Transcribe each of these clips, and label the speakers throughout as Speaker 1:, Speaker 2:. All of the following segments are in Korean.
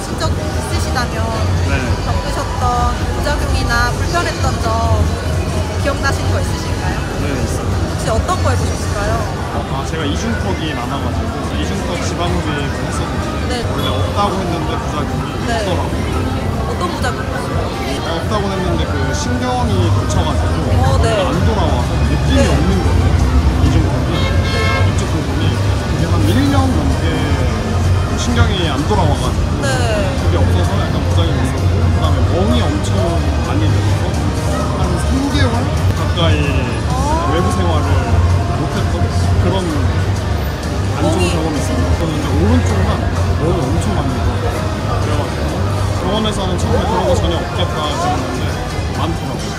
Speaker 1: 하신 적 있으시다면
Speaker 2: 네.
Speaker 1: 겪으셨던 부작용이나 불편했던 점 기억나시는 거 있으실까요?
Speaker 2: 네, 있어요.
Speaker 1: 혹시 어떤 거 해보셨을까요?
Speaker 2: 제가 이중턱이 많아가지고 이중턱 지방흡입을 했었는데
Speaker 1: 네.
Speaker 2: 원래 없다고 했는데 부작용이
Speaker 1: 네.
Speaker 2: 있더라고요.
Speaker 1: 어떤 부작용이셨어요?
Speaker 2: 없다고 했는데 그 신경이 붙여가지고
Speaker 1: 네.
Speaker 2: 안 돌아와서 느낌이
Speaker 1: 네.
Speaker 2: 없는 거예요. 이중턱이 이쪽 부분이 그게 한 1년 넘게 신경이 안 돌아와가지고
Speaker 1: 네.
Speaker 2: 그게 없어서 약간 부작용이 있었고 그 다음에 멍이 엄청 많이 들어서 한 3개월 가까이 외부 생활을 못했던 그런 안 좋은
Speaker 1: 멍이-
Speaker 2: 경험이 있어요. 저는 이제 오른쪽만 멍이 엄청 많이 들어요. 그래가지고 병원에서는 처음에 그런 거 전혀 없겠다 했는데 많더라고요.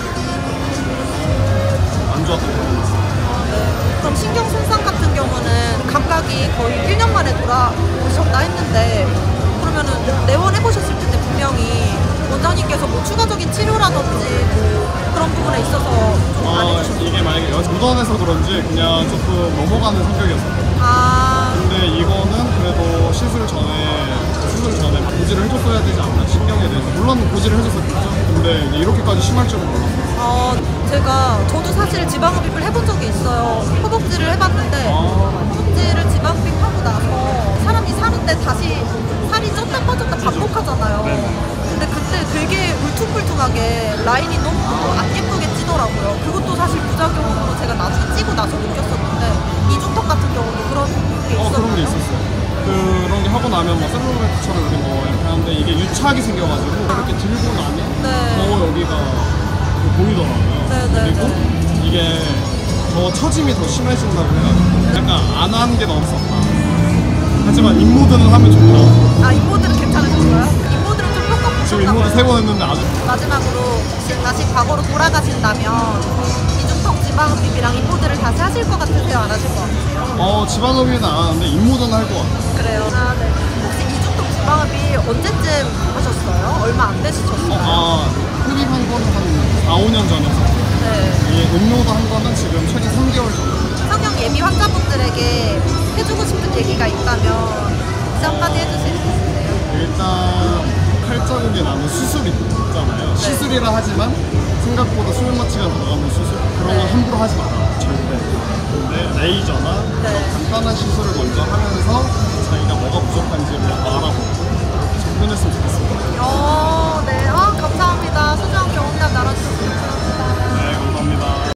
Speaker 2: 그래서 안 좋았던 경험이 있어요.
Speaker 1: 그럼 신경 손상 같은 경우는 감각이 거의 1년 만에 돌아오셨다 했는데 그러면은 내원해보셨을 텐데 분명히 원장님께서 뭐 추가적인 치료라든지 뭐 그런 부분에 있어서 좀 안 해주셨어요?
Speaker 2: 이게 만약에 무던해서 그런지 그냥 조금 넘어가는 성격이었어요.
Speaker 1: 아,
Speaker 2: 근데 이거는 그래도 시술 전에 고지를 해줬어야 되지 않나 신경에 대해서 물론 고지를 해줬었겠죠. 근데 이제 이렇게까지 심할 줄은 몰랐어요.
Speaker 1: 저도 사실 지방흡입을 해본 적이 있어요. 허벅지를 해봤는데 허벅지를 지방흡입하고 나서 사람이 사는데 다시 살이 쪘다 빠졌다 반복하잖아요. 근데 그때 되게 울퉁불퉁하게 라인이 너무 안 예쁘게 찌더라고요. 그것도 사실 부작용으로 제가 나중에 찌고 나서 느꼈었는데 이중턱 같은 경우도 그런 게 있었나요?
Speaker 2: 그런 게 있었어요. 그런 게 하고 나면 뭐 셀룰라이트처럼 이렇게 뭐 이렇게 하는데 이게 유착이 생겨가지고 이렇게 들고 나면 더 여기가 보이더라고요. 그리고 이게 더 처짐이 더 심해진다고 해가지고 약간 안 하는 게 너무 썩다. 하지만 인모드는 하면 좋다.
Speaker 1: 아, 인모드는 괜찮으셨어요? 인모드는 좀 효과 보셨나봐요.
Speaker 2: 지금 인모드 3번 했는데 아주
Speaker 1: 마지막으로 혹시 다시 과거로 돌아가신다면 이중턱 지방흡입이랑 인모드를 다시 하실 것 같으세요? 안 하실 것 같으세요?
Speaker 2: 지방흡입은 안 하는데 인모드는 할 것 같아요.
Speaker 1: 그래요? 아, 네. 혹시 이중턱 지방흡입 언제쯤 하셨어요? 얼마 안 되시셨어요?
Speaker 2: 흡입한 거는 한 4, 5년 전이었어요.
Speaker 1: 네.
Speaker 2: 이 음료도 한 거는 지금 최근 3개월 전.
Speaker 1: 성형 예비 환자분들에게 해주고 싶은 얘기가 있다면 그 한마디 해주실 수 있으세요?
Speaker 2: 일단 칼자국이 나는 수술이 있잖아요. 시술이라 하지만 생각보다 수면마취가 들어가는 수술 그런 건 함부로 하지 마라. 절대. 근데 레이저나 간단한 시술을 먼저 하면서 자기가 뭐가 부족한지를 알아보고 접근했으면 좋겠습니다.
Speaker 1: 네. 감사합니다. 소중한 경험담 나눠주셔서